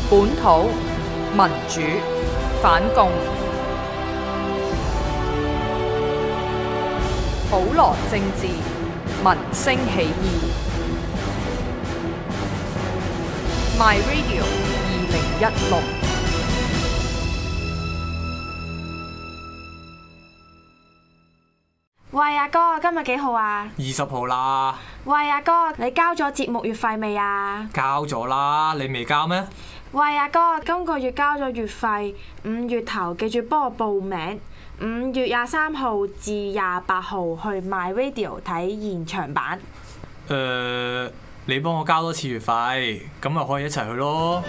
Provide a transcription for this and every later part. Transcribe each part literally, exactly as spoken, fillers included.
本土民主反共，普羅政治民聲起義。My Radio 二零一六。 喂，阿哥，今日幾號啊？ 二十號啦。 喂，阿哥，你交咗節目月費未啊？ 交咗啦，你未交咩？ 喂，阿哥，今個月交咗月費，五月頭記住幫我報名，五月廿三號至廿八號去 My Radio 睇現場版。 誒、呃，你幫我交多次月費，咁咪可以一齊去咯。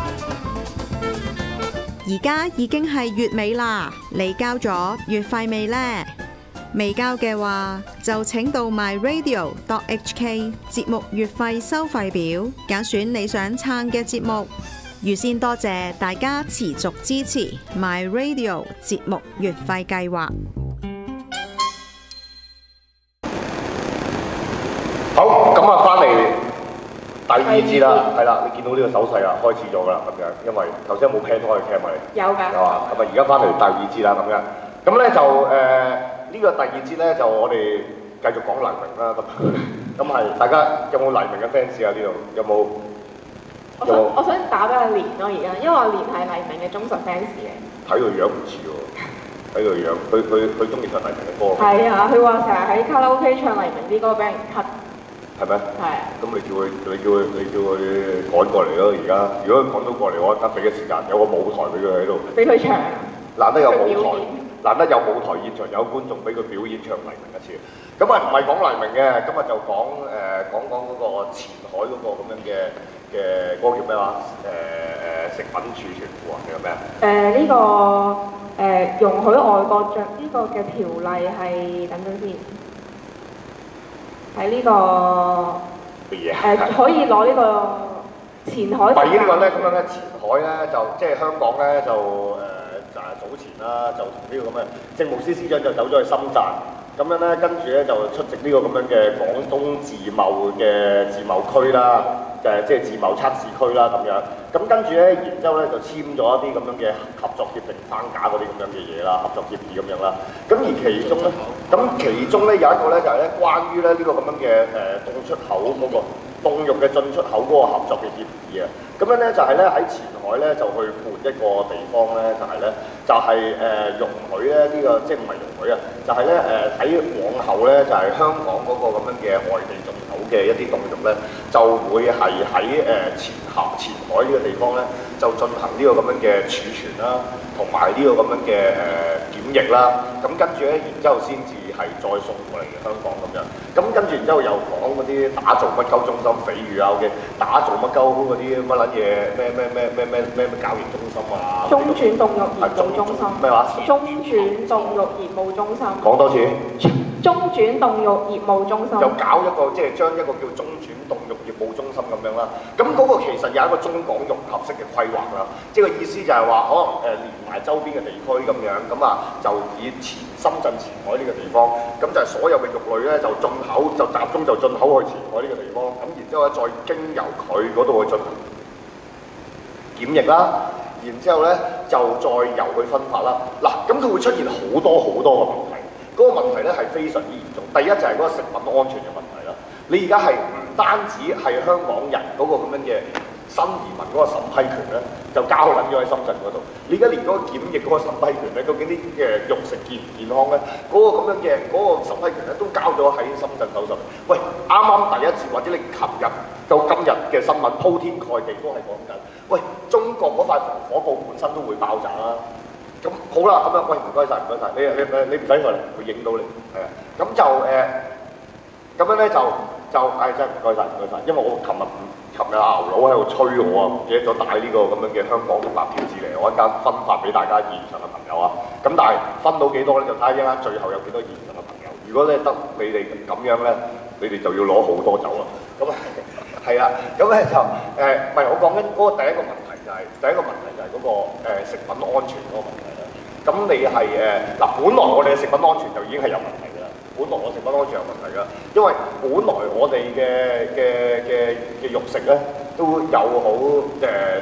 而家已經係月尾啦，你交咗月費未呢？未交嘅話，就請到 my radio dot h k 節目月費收費表，揀選你想撐嘅節目。預先多謝大家持續支持 my radio 節目月費計劃。 好，咁啊，翻嚟第二節啦，係啦，你見到呢個手勢啊，開始咗噶啦，咁樣，因為頭先有冇 plan 開 cam 啊？你有㗎。 有啊，咁啊，而家翻嚟第二節啦，咁樣，咁咧就誒。呃呢個第二節咧就我哋繼續講黎明啦，咁咁係大家有冇黎明嘅 fans 啊？呢度有冇？ 我想我想打俾阿蓮咯，而家因為阿蓮係黎明嘅忠實 fans 嚟。 睇佢樣唔似喎，睇佢樣，佢佢佢中意唱黎明嘅歌。 係啊，佢話成日喺卡拉 OK 唱黎明啲歌俾人 cut。係咩？ 係啊。咁你叫佢，你叫佢，你叫佢趕過嚟咯！而家如果佢趕到過嚟，我得俾嘅時間有個舞台俾佢喺度。 俾佢唱。 難得有舞台。難得有舞台現場有觀眾俾佢表演唱黎明一次，咁啊唔係講黎明嘅，今日就講誒、呃、講講嗰個前海嗰個咁樣嘅嘅嗰個叫咩話？誒、呃、誒食品儲存庫啊定係咩啊？ 誒呢個誒、呃、容許外國著呢個嘅條例係等陣先，喺呢、這個乜嘢誒可以攞呢個前海。但係呢個咧咁樣咧，前海咧就即係香港咧就誒。呃就係早前啦，就同呢個咁嘅政務司司長就走咗去深圳，咁樣咧跟住咧就出席呢個咁樣嘅廣東自貿嘅自貿區啦，就係即係自貿測試區啦咁樣。咁跟住咧，然之後咧就簽咗一啲咁樣嘅合作協定框架嗰啲咁樣嘅嘢啦，合作協議咁樣啦。咁而其中咧，咁其中咧有一個咧就係咧關於咧呢個咁樣嘅誒凍出口嗰個凍肉嘅進出口嗰個合作嘅協議啊。咁樣咧就係咧喺前海咧就去撥一個地方咧，就係、是、咧就係、是、誒、呃、容許咧呢、這個即係唔係容許啊，就係咧誒喺往後咧就係、是、香港嗰個咁樣嘅外地進口嘅一啲凍肉咧，就會係喺誒前海前海呢個地方咧就進行呢個咁樣嘅儲存啦，同埋呢個咁樣嘅誒、呃、檢疫啦。咁跟住咧，然之後先至係再送過嚟香港咁樣。咁跟住然之後又講嗰啲打造乜鳩中心，比喻啊嘅打造乜鳩嗰啲乜撚嘢咩咩咩咩咩咩咩交易中心啊，中轉凍肉業務中心咩話？ 中轉凍肉業務中心。 講多次。 中轉凍肉業務中心。 就搞一個即係將一個叫中轉凍肉業務中心咁樣啦。咁嗰個其實有一個中港融合式嘅規劃啦。即係個意思就係話，可能誒連埋周邊嘅地區咁樣，咁啊就以前深圳前海呢個地方，咁就係所有嘅肉類咧就進口就集中就進口去前海呢個地方，咁然之後咧再經由佢嗰度去進行檢疫啦，然之後咧就再由佢分發啦。嗱，咁佢會出現好多好多嘅問題，嗰、那個問題咧係非常之嚴重。第一就係嗰個食品安全嘅問題啦。你而家係唔單止係香港人嗰個咁樣嘅新移民嗰個審批權咧，就交撚咗喺深圳嗰度。你而家連嗰個檢疫嗰個審批權咧，究竟啲嘅肉食健唔健康咧，嗰、那個咁樣嘅嗰、那個審批權咧，都交咗喺深圳手上。喂，啱啱第一次或者你琴日到今日嘅新聞鋪天蓋地都係講緊，喂，中國嗰塊防火布本身都會爆炸啦。咁好啦，咁樣喂，唔該晒，唔該晒，你你你你唔使過嚟，會影到你，係啊，咁就誒，咁、呃、樣咧就就誒、哎、真係唔該晒，唔該晒，因為我琴日琴日阿牛佬喺度催我啊，唔記得咗帶呢個咁樣嘅香港獨立標誌嚟，我一間分發俾大家現場嘅朋友啊，咁但係分到幾多咧，就睇下一間最後有幾多現場嘅朋友，如果咧得你哋咁樣咧，你哋就要攞好多走啦，咁啊係啊，咁咧就誒，唔、呃、係我講緊嗰個第一個問題就係、是、第一個問題就係嗰、那個、呃、食品安全嗰個問題。咁你係誒嗱，本來我哋嘅食品安全就已經係有問題㗎啦。本來我食品安全有問題㗎，因為本來我哋嘅嘅嘅嘅肉食咧都有好誒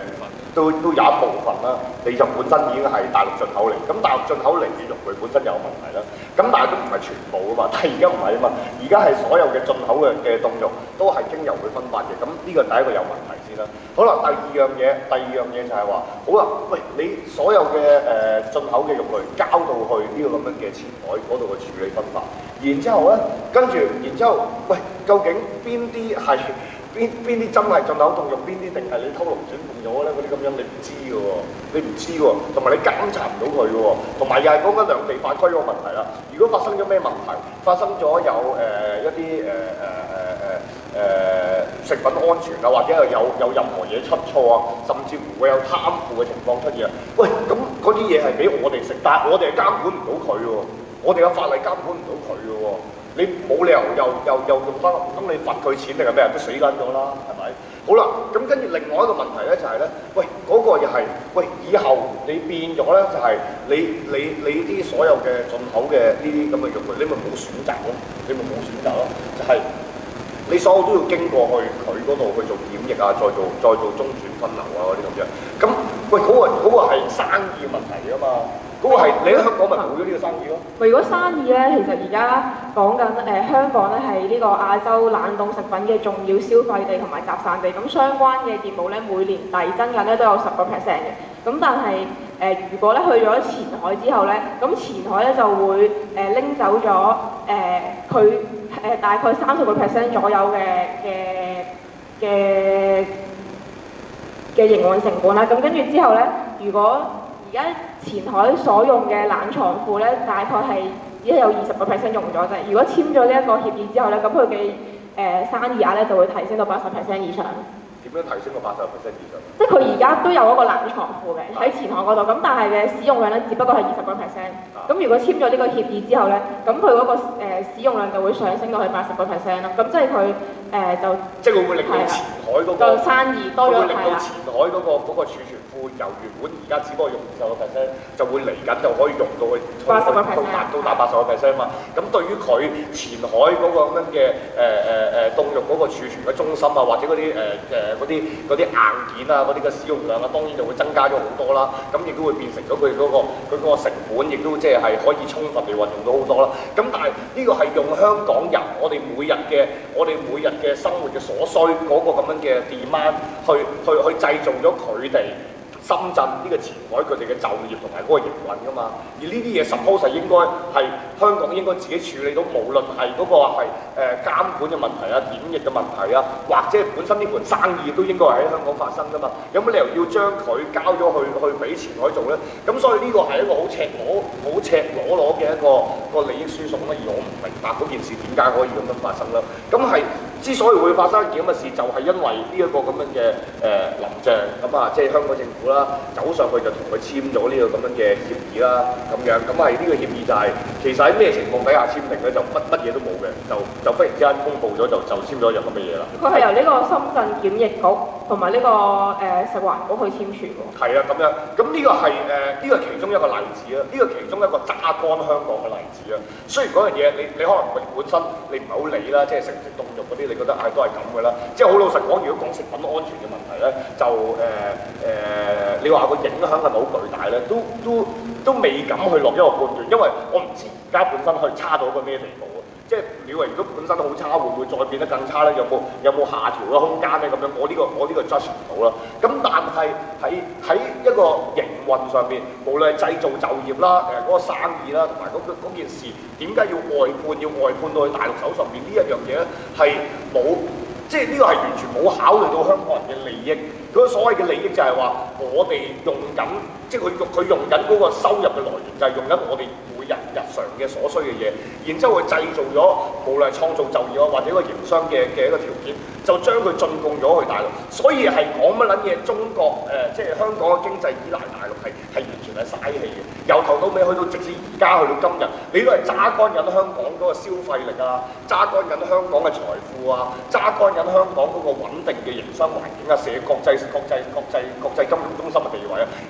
都都有一部分啦，你就本身已經係大陸進口嚟，咁大陸進口嚟嘅肉類本身有問題啦。咁但係都唔係全部啊嘛，但係而家唔係啊嘛，而家係所有嘅進口嘅嘅凍肉都係經由佢分發嘅，咁呢個第一個有問題先啦。好啦，第二樣嘢，第二樣嘢就係話，好啦，喂，你所有嘅誒進口嘅肉類交到去呢個咁樣嘅前海嗰度嘅處理分發，然之後咧，跟住，然之後，喂，究竟邊啲係？邊邊啲真係進口凍肉，邊啲定係你偷龍轉鳳咗咧？嗰啲咁樣你唔知嘅喎，你唔知喎，同埋你監察唔到佢嘅喎，同埋又係講緊兩地法規個問題啦。如果發生咗咩問題，發生咗有誒、呃、一啲誒誒誒誒誒食品安全啊，或者係有有任何嘢出錯啊，甚至乎會有貪腐嘅情況出現啊，喂，咁嗰啲嘢係俾我哋食，但係我哋係監管唔到佢喎，我哋嘅法例監管唔到佢嘅喎。你冇理由又又又用翻，唔通你罰佢錢定係咩人都死緊咗啦，係咪？好啦，咁跟住另外一個問題咧就係、是、咧，喂嗰、那個又係，喂以後你變咗咧就係、是、你你你啲所有嘅進口嘅呢啲咁嘅肉類，你咪冇選擇咯，你咪冇選擇咯，就係、是、你所有都要經過去佢嗰度去做檢疫啊，再做再做中轉分流啊嗰啲咁樣。咁喂嗰、那個嗰、那個係生意問題啊嘛。嗰個係你喺香港咪冇咗呢個生意咯？如果生意咧，其實而家講緊誒香港咧係呢個亞洲冷凍食品嘅重要消費地同埋集散地，咁相關嘅業務咧每年遞增緊咧都有十個 percent 嘅。咁但係誒、呃、如果咧去咗前海之後咧，咁前海咧就會誒拎、呃、走咗誒佢誒大概三十個 percent 左右嘅嘅嘅嘅營運成本啦。咁跟住之後咧，如果而家前海所用嘅冷藏庫咧，大概係只係有二十個 percent 用咗啫。如果簽咗呢一個協議之後咧，咁佢嘅誒生意額咧就會提升到八十 percent 以上。點樣提升到八十 percent 以上？即係佢而家都有一個冷藏庫嘅喺前海嗰度，咁但係嘅使用量咧，只不過係二十個 percent。咁如果簽咗呢個協議之後咧，咁佢嗰個誒使用量就會上升到去八十個 percent 咯。咁即係佢誒就即係會唔會令到前海嗰個生意多咗？會令到前海嗰個嗰個儲存庫由原本而家只不過用二十個 percent，就會嚟緊就可以用到去八十個 percent，到達到達八十個 percent 嘛。咁對於佢前海嗰個咁樣嘅誒誒誒凍肉嗰個儲存嘅中心啊，或者嗰啲誒誒嗰啲嗰啲硬件啊，嗰啲嘅使用量啊，當然就會增加咗好多啦。咁亦都會變成咗佢嗰個佢嗰個成本，亦都即係係可以充分地運用到好多啦。咁但係呢個係用香港人我哋每日嘅我哋每日嘅生活嘅所需嗰個咁樣嘅 demand 去去去製造咗佢哋深圳呢個前海佢哋嘅就業同埋嗰個營運㗎嘛。而呢啲嘢 suppose 係應該係香港應該自己處理到，無論係嗰個係誒監管嘅問題啊、檢疫嘅問題啊，或者本身呢盤生意都應該係喺香港發生㗎嘛。有乜理由要將佢交咗去去俾前海做咧？咁所以呢個係一個好赤裸、好赤裸裸嘅一個一個利益輸送啦。而我唔明白嗰件事點解可以咁樣發生啦。咁係之所以會發生一件咁嘅事，就係、是、因為呢一個咁樣嘅誒、呃、林鄭咁啊，即係香港政府啦，走上去就同佢簽咗呢個咁樣嘅協議啦，咁樣咁係呢個協議就係、是、其實喺咩情況底下簽訂咧？就乜乜嘢都冇嘅，就就忽然之間公佈咗就就簽咗樣咁嘅嘢啦。佢係由呢個深圳檢疫局同埋呢個誒、呃、食環局去簽署喎。係啊，咁樣咁呢個係誒呢個其中一個例子啦，呢、這個其中一個榨乾香港嘅例子啦。雖然嗰樣嘢你你可能本身你唔係好理啦，即係食唔食凍肉嗰啲，你覺得唉、哎、都係咁嘅啦。即係好老實講，如果講食品安全嘅問題咧，就誒誒、呃呃、你話個影響係咪好巨大咧？都都都未敢去落一個判斷，因為我唔知而家本身可以差到一個咩地步啊！即係你話如果本身好差，會唔會再變得更差咧？有冇有冇下調嘅空間咧？咁樣我呢、這個我呢個 judge 唔到啦。咁但係喺喺一個營運上邊，無論係製造就業啦、誒、呃、嗰、那個生意啦，同埋嗰件事點解要外判，要外判到去大陸手上邊呢一樣嘢咧，係冇。即係呢個係完全冇考慮到香港人嘅利益。嗰個所謂嘅利益就係話，我哋用緊，即係佢用佢用緊嗰個收入嘅來源，就係、是、用緊我哋每日日常嘅所需嘅嘢，然之後佢製造咗無論係創造就業啊，或者一個營商嘅嘅一個條件，就將佢進貢咗去大陸。所以係講乜撚嘢？中國誒、呃，即係香港嘅經濟依賴大陸係係完全係嘥氣嘅。由頭到尾去到直至而家去到今日，你都係榨乾緊香港嗰個消費力啊，榨乾緊香港嘅財富啊，榨乾緊香港嗰個穩定嘅營商環境啊，社國際國際國際國際金融中心嘅地位啊，而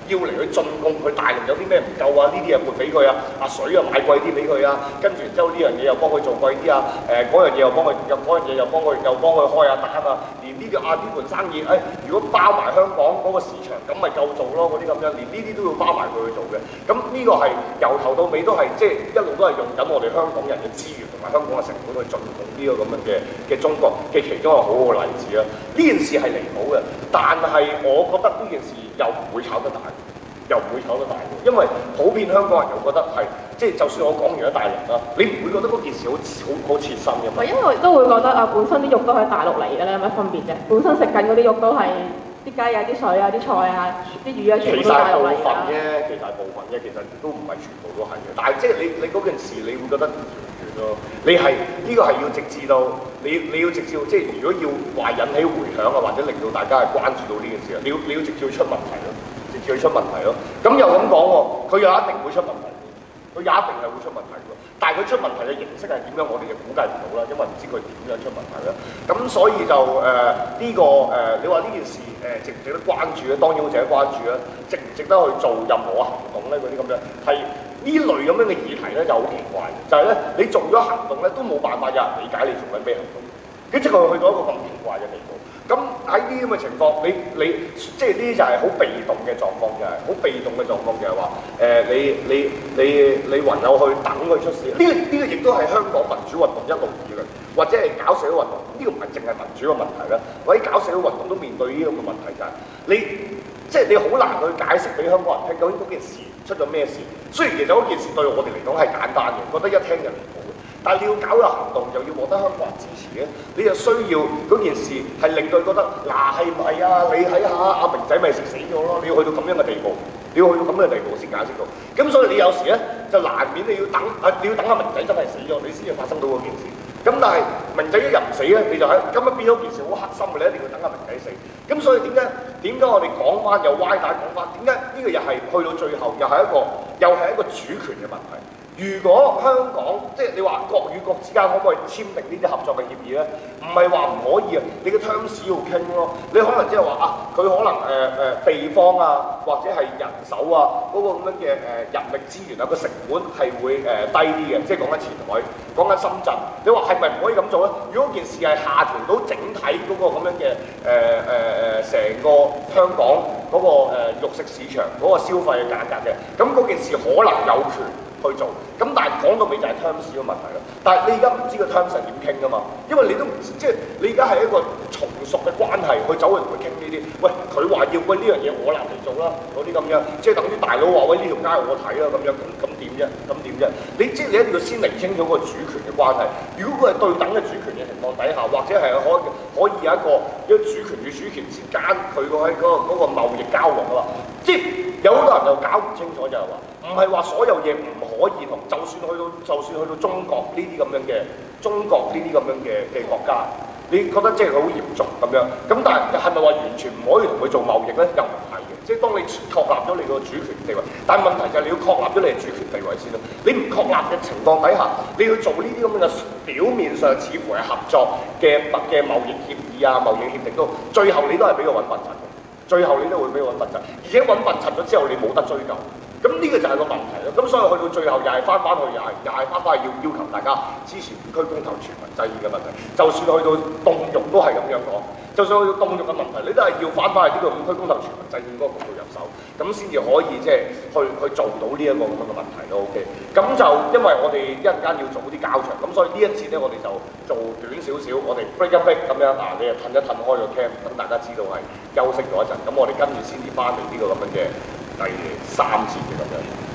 要嚟去進貢佢大陸有啲咩唔夠啊，呢啲嘢撥俾佢啊，啊水啊買貴啲俾佢啊，跟住然之後呢樣嘢又幫佢做貴啲啊，誒嗰樣嘢又幫佢，又嗰樣嘢又幫佢，又幫佢開下單啊，連呢、這個啊呢盤生意，誒、哎、如果包埋香港嗰個市場，咁咪夠做咯，嗰啲咁樣，連呢啲都要包埋佢去做嘅。咁呢個係由頭到尾都係即係一路都係用緊我哋香港人嘅資源同埋香港嘅成本去進貢呢個咁樣嘅嘅中國嘅其中一個好好嘅例子啦。呢件事係離譜嘅，但係我覺得呢件事又唔會炒得大，又唔會炒得大嘅，因為普遍香港人又覺得係即係就算我講完咗大陸啦，你唔會覺得嗰件事好好好切身嘅嘛？ 因為都會覺得啊，本身啲肉都係大陸嚟嘅咧，有乜分別啫？本身食緊嗰啲肉都係啲雞啊、啲水啊、啲菜啊、啲魚啊，全部都大陸嚟㗎。其實部分啫，其實係部分啫，其實都唔係全部都係嘅。但係即係你你嗰件事，你會覺得唔完全咯。你係呢、這個係要直至到你你要直至到即係如果要話引起迴響啊，或者令到大家係關注到呢件事啊，你要你要直至出問題咯，直至出問題咯。咁又咁講喎，佢又一定會出問題。佢也一定係會出問題㗎，但係佢出問題嘅形式係點樣，我哋就估計唔到啦，因為唔知佢點樣出問題啦。咁所以就誒呢、呃這個誒、呃，你話呢件事誒、呃、值唔值得關注咧？當然好值得關注啦。值唔值得去做任何行動咧？嗰啲咁樣係呢類咁樣嘅議題咧，就好奇怪嘅，就係、是、咧你做咗行動咧，都冇辦法有人理解你做緊咩行動，跟住佢去到一個咁奇怪嘅地步。咁喺呢啲咁嘅情況，你你即係呢啲就係好被動嘅狀況，就係好被動嘅狀況，就係話誒你你你你唯有去等佢出事。呢、這個呢、這個亦都係香港民主運動一路以嚟，或者係搞社會運動，呢、這個唔係淨係民主嘅問題啦。或者搞社會運動都面對呢個問題，就係你即係你好難去解釋俾香港人聽，究竟嗰件事出咗咩事。雖然其實嗰件事對我哋嚟講係簡單嘅，覺得一聽就離譜。但係你要搞個行動，又要獲得香港人支持嘅，你就需要嗰件事係令到佢覺得嗱係唔係啊？你睇下阿明仔咪食死咗咯！你要去到咁樣嘅地步，你要去到咁樣嘅地步先解釋到。咁所以你有時咧就難免你要等啊，你要等阿明仔真係死咗，你先至發生到嗰件事。咁但係明仔一日唔死咧，你就喺咁樣變咗件事好黑心嘅，你一定要等阿明仔死。咁所以點解點解我哋講翻又歪打講翻？點解呢個又係去到最後又係一個又係一個主權嘅問題？如果香港即係你話國與國之間可唔可以簽訂呢啲合作嘅協議咧？唔係話唔可以啊，你嘅 terms 要傾咯。你可能即係話啊，佢可能誒誒、呃、地方啊，或者係人手啊，嗰、那個咁樣嘅誒、呃、人力資源啊，個成本係會誒、呃、低啲嘅。即係講緊前海，講緊深圳。你話係咪唔可以咁做咧？如果件事係下調到整體嗰個咁樣嘅誒誒誒成個香港嗰、那個誒、呃、肉食市場嗰個消費嘅價格嘅，咁嗰件事可能有權去做，咁但係講到尾就係 terms 嘅問題咯。但係你而家唔知個 terms 係點傾㗎嘛？因為你都唔即係你而家係一個從屬嘅關係，去走去同佢傾呢啲。喂，佢話要喂呢樣嘢我嚟嚟做啦，嗰啲咁樣，即係等於大佬話喂呢條街我睇啦咁樣，咁咁點啫？咁點啫？你即係你一定要先釐清咗個主權嘅關係。如果佢係對等嘅主權嘅情況底下，或者係可可以有一個一個主權與主權之間佢個喺嗰個嗰個貿易交往啊嘛，即係有好多人就搞唔清楚就係話，唔係話所有嘢唔可以同，就算去到就算去到中國呢啲咁樣嘅中國呢啲咁樣嘅嘅國家，你覺得即係好嚴重咁樣，咁但係係咪話完全唔可以同佢做貿易咧？又唔係嘅，即係當你確立咗你個主權地位，但係問題就係你要確立咗你嘅主權地位先咯。你唔確立嘅情況底下，你要做呢啲咁嘅表面上似乎係合作嘅嘅貿易協議啊、貿易協定都，最後你都係俾佢揾笨柒嘅，最後你都會俾佢揾笨柒，而且揾笨柒咗之後你冇得追究。咁呢個就係個問題咯，咁所以去到最後又係翻返去，又係又係翻返去要要求大家支持五區公投全民制憲嘅問題。就算去到凍肉都係咁樣講，就算去到凍肉嘅問題，你都係要翻返去呢個五區公投全民制憲嗰個角度入手，咁先至可以即係去去做到呢一個咁樣嘅問題咯。OK，咁就因為我哋一陣間要做啲交場，咁所以呢一節咧我哋就做短少少，我哋 break 一 break 咁樣啊，你就褪一褪開個 cam，等大家知道係休息咗一陣，咁我哋跟住先至翻嚟呢個咁樣嘅第三節嘅咁樣。